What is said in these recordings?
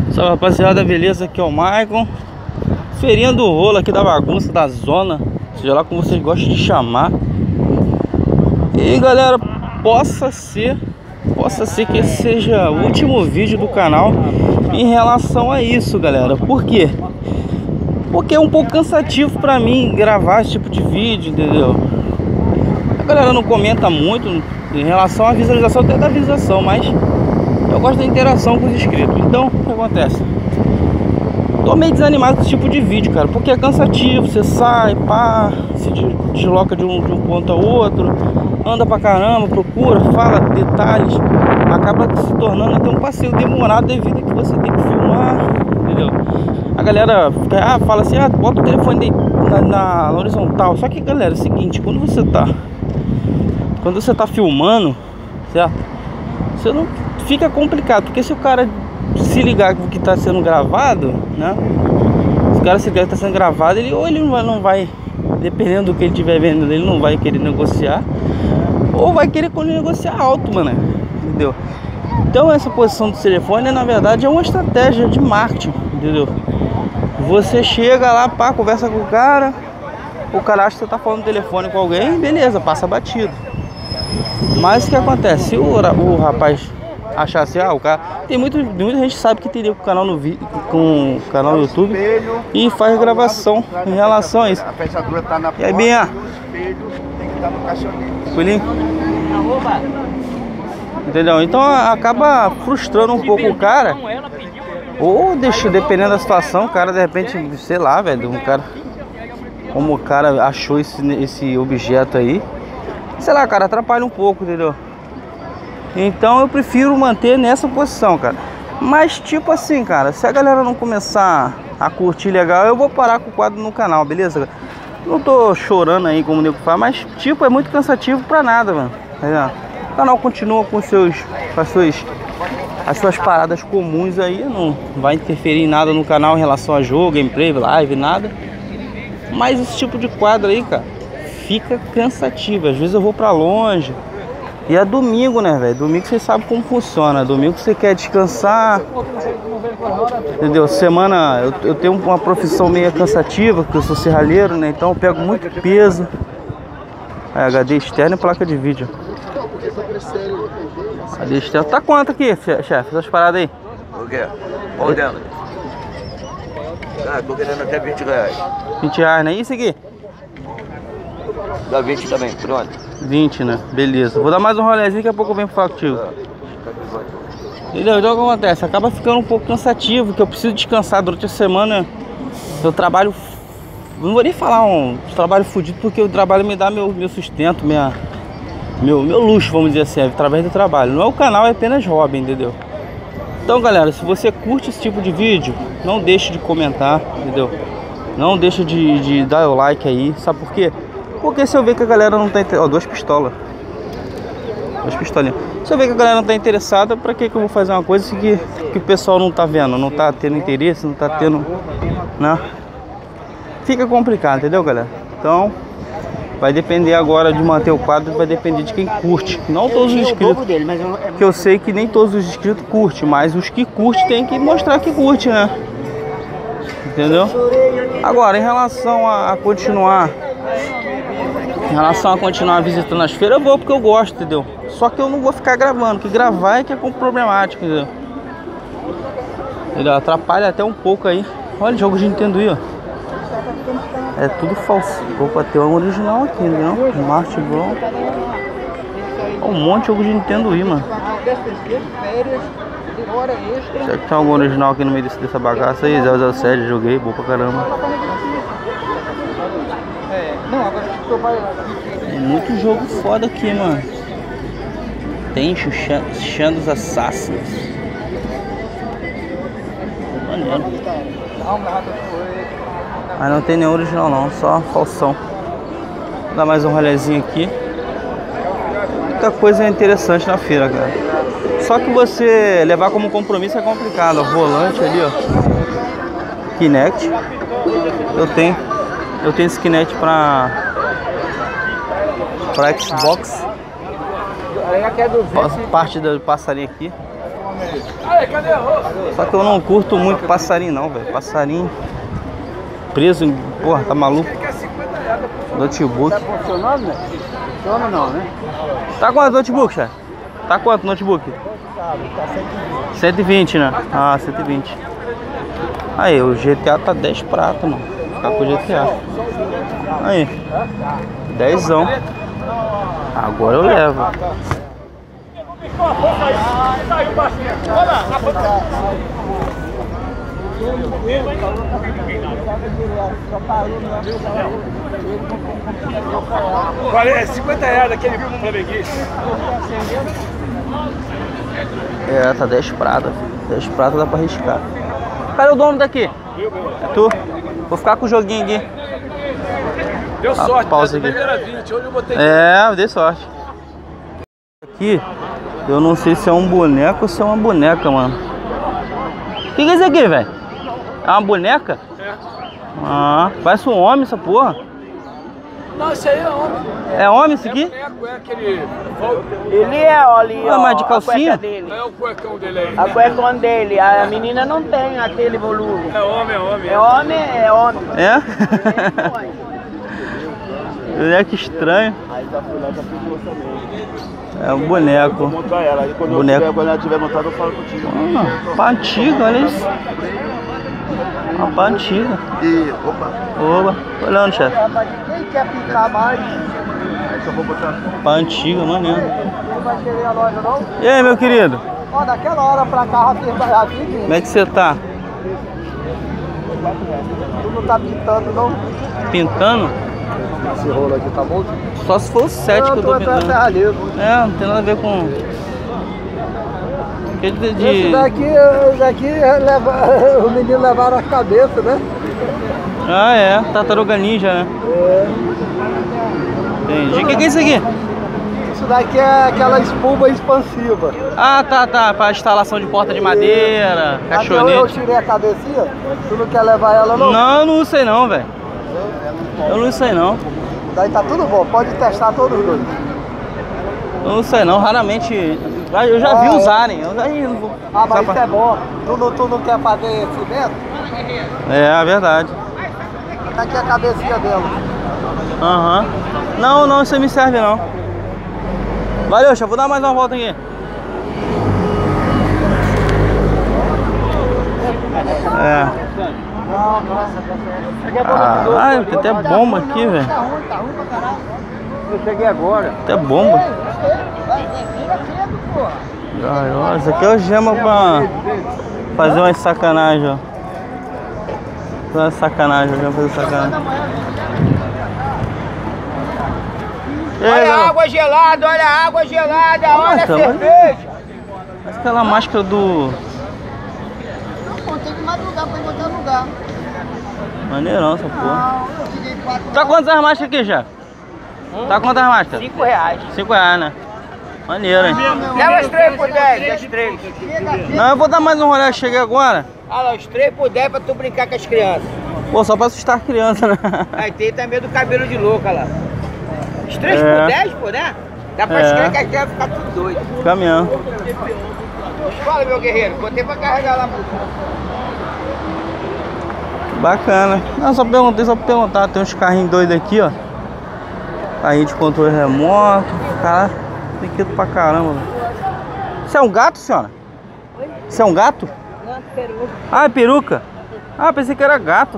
Salve, rapaziada, beleza? Aqui é o Maicon. Feirinha do rolo aqui da bagunça, da zona, seja lá como vocês gostam de chamar. E galera, possa ser que esse seja o último vídeo do canal em relação a isso, galera. Por quê? Porque é um pouco cansativo pra mim gravar esse tipo de vídeo, entendeu? A galera não comenta muito em relação à visualização, até da visualização, mas eu gosto da interação com os inscritos. Então, o que acontece? Tô meio desanimado com esse tipo de vídeo, cara, porque é cansativo. Você sai, pá, se desloca de um ponto a outro, anda pra caramba, procura, fala detalhes, acaba se tornando até um passeio demorado devido a que você tem que filmar, entendeu? A galera fala assim, bota o telefone na horizontal. Só que, galera, é o seguinte, quando você tá filmando, certo? Você não fica complicado, porque se o cara se ligar que está sendo gravado, né? Se o cara se ligar que está sendo gravado, ele não vai, dependendo do que ele estiver vendo, ele não vai querer negociar, ou vai querer negociar alto, mano, entendeu? Então essa posição do telefone, na verdade, é uma estratégia de marketing, entendeu? Você chega lá, pá, conversa com o cara acha que você tá falando no telefone com alguém, beleza, passa batido. Mas o que acontece? Se o rapaz achar assim, o cara... Tem muita gente que sabe que teria com o canal com o canal no YouTube e faz gravação em relação a isso. A fechadura tá na e aí, Binha? Tem que estar no caixonete. Pulinho? Entendeu? Então acaba frustrando um pouco o cara. Ou dependendo da situação, o cara de repente, sei lá, velho, como o cara achou esse objeto aí, sei lá, cara, atrapalha um pouco, entendeu? Então eu prefiro manter nessa posição, cara. Mas tipo assim, cara, se a galera não começar a curtir legal, eu vou parar com o quadro no canal, beleza? Não tô chorando aí como o nego faz, mas tipo, é muito cansativo pra nada, mano. O canal continua com as suas paradas comuns aí, não vai interferir em nada no canal em relação a jogo, gameplay, live, nada. Mas esse tipo de quadro aí, cara, fica cansativo. Às vezes eu vou pra longe. E é domingo, né, velho? Domingo você sabe como funciona. Domingo você quer descansar, entendeu? Semana eu tenho uma profissão meio cansativa, porque eu sou serralheiro, né? Então eu pego muito peso. HD externo e placa de vídeo. HD externo. Tá quanto aqui, chefe? Essas paradas aí? O quê? Olhando. Tô querendo até 20 reais. 20 reais, né? Isso aqui? Dá 20 também, pronto. 20, né? Beleza. Vou dar mais um rolezinho, daqui a pouco eu venho falar contigo. Entendeu? Então o que acontece? Acaba ficando um pouco cansativo, que eu preciso descansar durante a semana. Eu trabalho... Não vou nem falar um trabalho fudido, porque o trabalho me dá meu sustento, meu luxo, vamos dizer assim, através do trabalho. Não é o canal, é apenas hobby, entendeu? Então, galera, se você curte esse tipo de vídeo, não deixe de comentar, entendeu? Não deixe de dar o like aí. Sabe por quê? Porque se eu ver que a galera não tá interessada... Ó, duas pistolinhas. Se eu ver que a galera não tá interessada, pra que eu vou fazer uma coisa que o pessoal não tá vendo? Não tá tendo interesse, não tá tendo... né? Fica complicado, entendeu, galera? Então, vai depender agora de manter o quadro, vai depender de quem curte. Não todos os inscritos, que eu sei que nem todos os inscritos curtem, mas os que curtem tem que mostrar que curte, né? Entendeu? Agora, em relação a continuar visitando as feiras, eu vou porque eu gosto, entendeu? Só que eu não vou ficar gravando, que gravar é que é problemático, entendeu? Atrapalha até um pouco aí. Olha, jogo de Nintendo aí, ó. É tudo falso. Opa, tem um original aqui, não? Smart Bro. Um monte de jogo de Nintendo Wii, mano. Será que tem algum original aqui no meio dessa bagaça aí? 007, joguei, boa pra caramba. Tem muito jogo foda aqui, mano. Tem Shadows Assassins. Maneiro. Mas não tem nenhum original não, só falsão. Vou dar mais um rolezinho aqui. Muita coisa interessante na feira, cara. Só que você levar como compromisso é complicado. O volante ali, ó. Kinect. Eu tenho esse Kinect pra Xbox. Parte do passarinho aqui. Só que eu não curto muito passarinho não, velho. Passarinho preso em... Porra, tá maluco? Notebook. Tá funcionando, né? Funciona não, né? Tá quanto notebook, chefe? Tá quanto notebook? Tá 120. 120, né? Ah, 120. Aí, o GTA tá 10 prata, mano. Vou ficar com o GTA. Aí. 10zão. Agora eu levo. É 50 reais daquele flamenguista. É, tá 10 prata. 10 prata dá pra arriscar. Cadê o dono daqui? É tu? Vou ficar com o joguinho aqui. Deu sorte, pausa aqui. Primeira 20, hoje eu botei. É, dei sorte. Aqui, eu não sei se é um boneco ou se é uma boneca, mano. O que é isso aqui, velho? É uma boneca? É. Ah, parece um homem essa porra. Não, esse aí é homem. É homem esse aqui? Boneco, é aquele. Ele é, ali, Ah, ó, mas de calcinha? a cueca dele. É o cuecão dele aí. A cueca dele, a menina não tem aquele volume. É homem, é homem. É homem, é homem. É? Boneco estranho. É um boneco. Montar ela. Aí quando ela tiver montada, eu falo contigo. Ah, pá antiga, olha isso. Uma pá antiga. E, opa. Oba, olhando, chefe. Quem quer picar mais? Aí só vou botar. Pá antiga, maneiro. Não vai querer a loja não? E aí, meu querido? Ó, daquela hora pra cá, rapidinho. Como é que você tá? Tu não tá pintando não? Pintando? Esse rolo aqui tá bom? Só se for o 7 que eu tô pintando. É, não tem nada a ver com... Esse daqui leva, os meninos levaram as cabeças, né? Ah, é. Tartaruga ninja, né? É. Entendi. O que é isso aqui? Isso daqui é aquela espuma expansiva. Ah, tá. Pra instalação de porta de madeira, Até eu caixonete. tirei a cabecinha. Tu não quer levar ela não? Não, eu não usei não, velho. Eu não usei não. Daí tá tudo bom, pode testar todos os dois. Eu não sei não, raramente. Eu já vi usarem. Eu já não vou. Ah, mas Só isso é bom. Tu não quer fazer cimento? É verdade. Tá aqui a cabecinha dela. Aham. Não, isso aí me serve não. Valeu, já vou dar mais uma volta aqui. É. Caralho, tem até bomba aqui, velho. Tá ruim pra caralho. Eu cheguei agora. Até bomba. Vira cedo, porra. Olha, isso aqui é o gema pra fazer umas sacanagem, ó. Fazer uma sacanagem, eu fazer sacanagem. E aí, Olha a galera? água gelada, olha a água gelada, olha a Nossa, cerveja. Parece aquela máscara do... Não, tem que madrugar pra encontrar lugar. Maneirão essa porra. Eu tirei 4 Tá quantas as máscaras aqui, já? Tá quantas máscaras? R$5. 5 reais, né? Maneiro, hein? Leva as 3 por 10, as 3. Não, eu vou dar mais um rolê, cheguei agora. Olha lá, os 3 por 10 pra tu brincar com as crianças. Pô, só pra assustar a criança, né? Aí tem também do cabelo de louca lá. Os 3 É. por 10, pô, né? Dá pra escrever que as crianças ficam tudo doido. Caminhão. Fala, meu guerreiro, botei pra carregar lá. Bacana. Não, só pra perguntar. Tem uns carrinhos doidos aqui, ó. Carrinho de controle remoto. Cara, tem que pra caramba. Isso é um gato, senhora? Isso é um gato? Não, peruca. Ah, é peruca? Ah, pensei que era gato.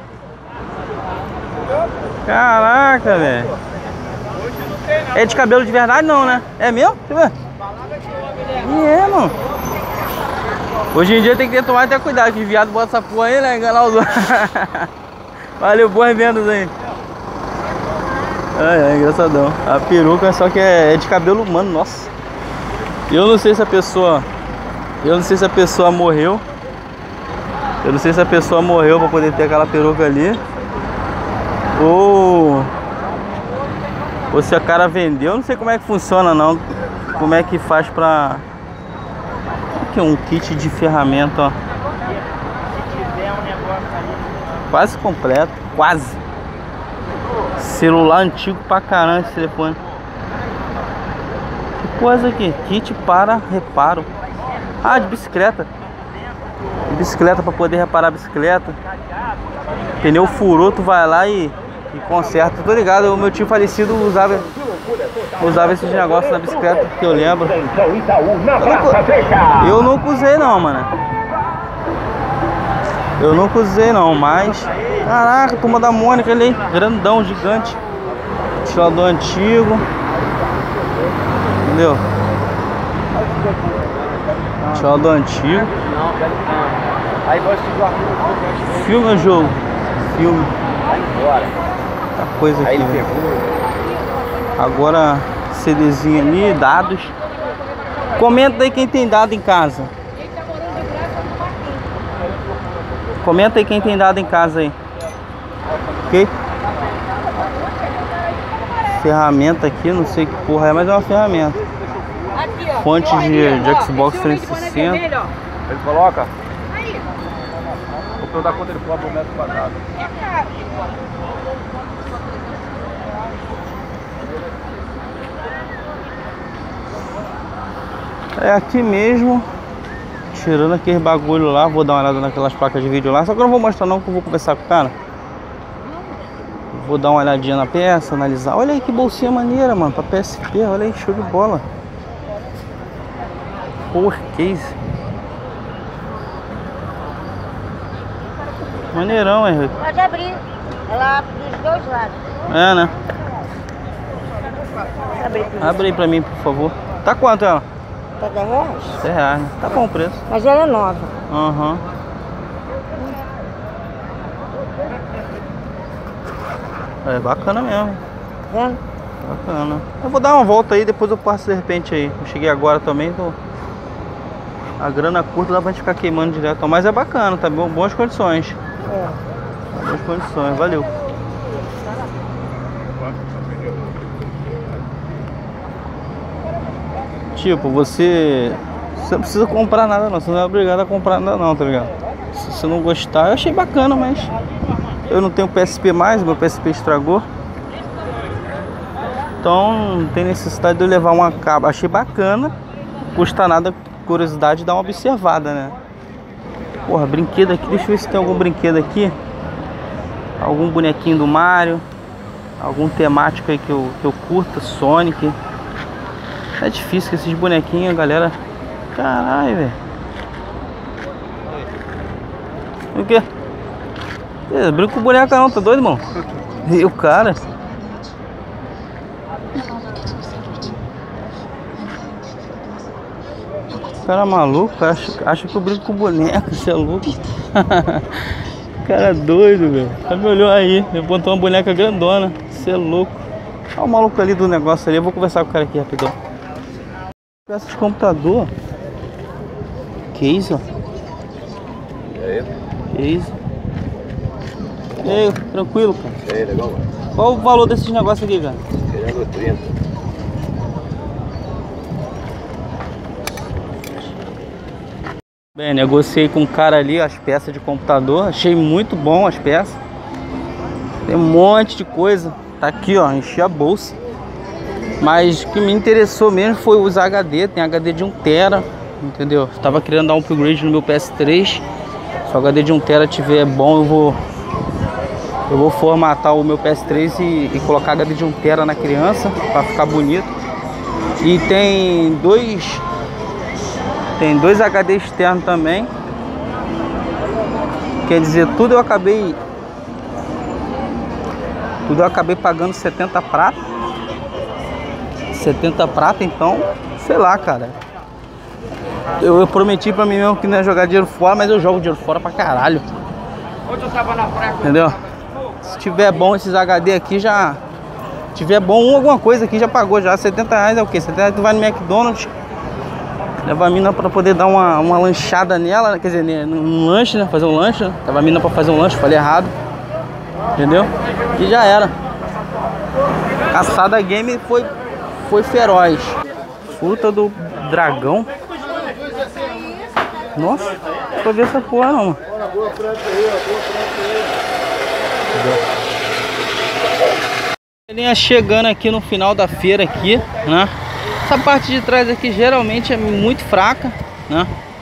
Caraca, velho. É de cabelo de verdade não, né? É mesmo? Deixa eu ver. É, mano. Hoje em dia tem que ter tomar até cuidado, que viado bota essa porra aí, né? Enganar os outros. Valeu, boas vendas aí. É engraçadão. A peruca só que é de cabelo humano, nossa. Eu não sei se a pessoa... morreu. Eu não sei se a pessoa morreu pra poder ter aquela peruca ali. Ou se a cara vendeu. Eu não sei como é que funciona não. Como é que faz pra... Aqui é um kit de ferramenta, ó. Quase completo, quase. Celular antigo pra caramba esse telefone. Que coisa aqui? Kit para reparo. Ah, de bicicleta. De bicicleta pra poder reparar a bicicleta. Pneu furou, tu vai lá e conserta. Tô ligado, o meu tio falecido usava esses negócios na bicicleta, que eu lembro. Eu nunca usei não, mano. Eu nunca usei não, mas... Caraca, turma da Mônica ali, grandão, gigante. Ventilador antigo. Entendeu? Ventilador antigo. Filme ou jogo? Filme. Muita coisa aqui, velho. Agora, CDzinho ali, dados. Comenta aí quem tem dado em casa. Comenta aí quem tem dado em casa aí. Ok? Ferramenta aqui, não sei que porra é, mas é uma ferramenta. Fonte de Xbox 360. Ele coloca. Vou dar conta, ele cobra um metro quadrado. É aqui mesmo. Tirando aquele bagulho lá, vou dar uma olhada naquelas placas de vídeo lá. Só que eu não vou mostrar não, que eu vou conversar com o cara. Vou dar uma olhadinha na peça, analisar. Olha aí que bolsinha maneira, mano, pra PSP. Olha aí, show de bola. Power case. Maneirão, Henrique. Pode abrir. Ela dos dois lados. É, né? Abre aí pra mim, por favor. Tá quanto ela? Tá 10 reais? 10 reais, né? Tá bom o preço. Mas ela é nova. Aham. É bacana mesmo. Tá vendo? Bacana. Eu vou dar uma volta aí, depois eu passo de repente aí. Eu cheguei agora também, tô... A grana curta dá pra gente ficar queimando direto. Mas é bacana, tá bom? Boas condições. É. Boas condições, valeu. Tipo, você não precisa comprar nada não, você não é obrigado a comprar nada não, tá ligado? Se você não gostar, eu achei bacana, mas eu não tenho PSP mais, meu PSP estragou. Então não tem necessidade de eu levar uma cabo. Achei bacana, custa nada, curiosidade, dar uma observada, né? Porra, brinquedo aqui, deixa eu ver se tem algum brinquedo aqui. Algum bonequinho do Mario, algum temático aí que eu curta, Sonic. É difícil que esses bonequinhos, galera. Caralho, velho. O quê? Brinco com boneca não, tá doido, irmão? E o cara? O cara é maluco, acha que eu brinco com boneca, você é louco? O cara é doido, velho. Tá me olhou aí, me botou uma boneca grandona, você é louco. Olha o maluco ali do negócio ali, eu vou conversar com o cara aqui rapidão. Peça de computador. Que isso? Que isso? E aí, tranquilo, cara? E aí, legal, mano? Qual o valor desses negócios aqui, cara? 30. Bem, negociei com o cara ali as peças de computador. Achei muito bom as peças. Tem um monte de coisa. Tá aqui, ó, enchi a bolsa. Mas o que me interessou mesmo foi os HD. Tem HD de 1 TB, entendeu? Estava querendo dar um upgrade no meu PS3. Se o HD de 1 TB tiver bom, eu vou formatar o meu PS3 e colocar HD de 1 TB na criança para ficar bonito. E tem dois HD externos também. Quer dizer, tudo eu acabei pagando 70 prata. 70 prata, então, sei lá, cara. Eu prometi pra mim mesmo que não ia jogar dinheiro fora, mas eu jogo dinheiro fora pra caralho. Entendeu? Se tiver bom esses HD aqui, já... tiver bom alguma coisa aqui, já pagou já. 70 reais é o quê? 70 reais tu vai no McDonald's, leva a mina pra poder dar uma lanchada nela, quer dizer, num lanche, né? Fazer um lanche, né? Leva a mina pra fazer um lanche, falei errado. Entendeu? E já era. Caçada game foi feroz. Fruta do dragão. Nossa, não tô vendo essa porra não, mano. Chegando aqui no final da feira aqui, né? Essa parte de trás aqui geralmente é muito fraca, né?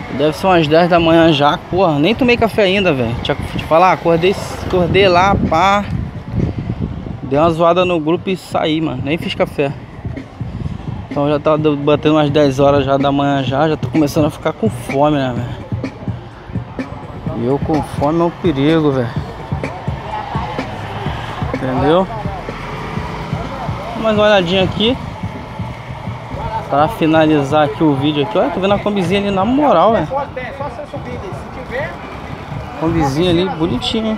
Deve ser umas 10 da manhã já. Porra, nem tomei café ainda, velho. Deixa eu te falar, acordei lá, pá. Dei uma zoada no grupo e saí, mano. Nem fiz café. Então já tá batendo umas 10 horas já da manhã já tô começando a ficar com fome, né, velho? E eu com fome é um perigo, velho. Entendeu? Mais uma olhadinha aqui pra finalizar aqui o vídeo aqui. Olha, tô vendo a combizinha ali na moral, velho. Combizinha ali, bonitinha.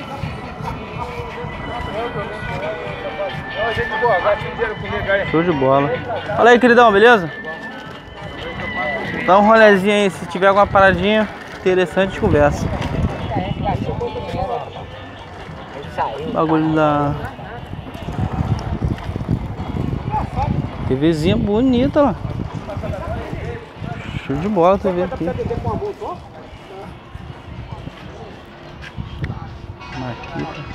Show de bola. Fala aí, queridão, beleza? Dá um rolezinho aí, se tiver alguma paradinha interessante, conversa. Bagulho da TVzinha bonita, mano. Show de bola, TV aqui. Maquita.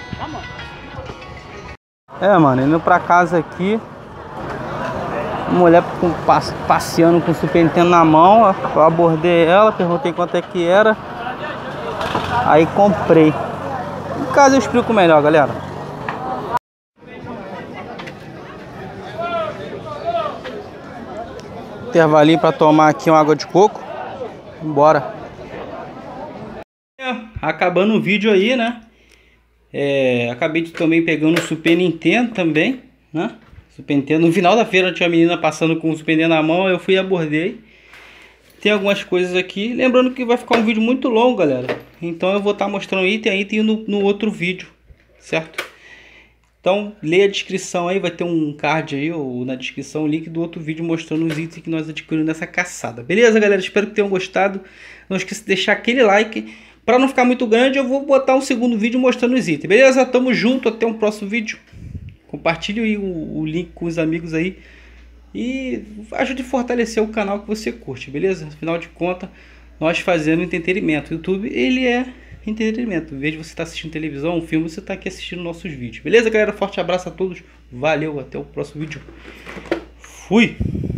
É, mano, indo pra casa aqui. Mulher passeando com o Super Nintendo na mão. Eu abordei ela, perguntei quanto é que era. Aí comprei. Em casa eu explico melhor, galera. Intervalinho pra tomar aqui uma água de coco. Bora. Acabando o vídeo aí, né? Acabei também pegando o Super Nintendo também, né? Super Nintendo. No final da feira tinha uma menina passando com o Super Nintendo na mão. Eu fui e abordei. Tem algumas coisas aqui. Lembrando que vai ficar um vídeo muito longo, galera. Então eu vou estar mostrando item no outro vídeo, certo? Então leia a descrição aí. Vai ter um card aí, ou na descrição, o link do outro vídeo mostrando os itens que nós adquirimos nessa caçada. Beleza, galera? Espero que tenham gostado. Não esqueça de deixar aquele like. Para não ficar muito grande, eu vou botar um segundo vídeo mostrando os itens. Beleza? Tamo junto. Até um próximo vídeo. Compartilhe aí o link com os amigos aí. E ajude a fortalecer o canal que você curte. Beleza? Afinal de contas, nós fazemos entretenimento. O YouTube, ele é entretenimento. Em vez de você estar assistindo televisão, um filme, você está aqui assistindo nossos vídeos. Beleza, galera? Forte abraço a todos. Valeu. Até o próximo vídeo. Fui!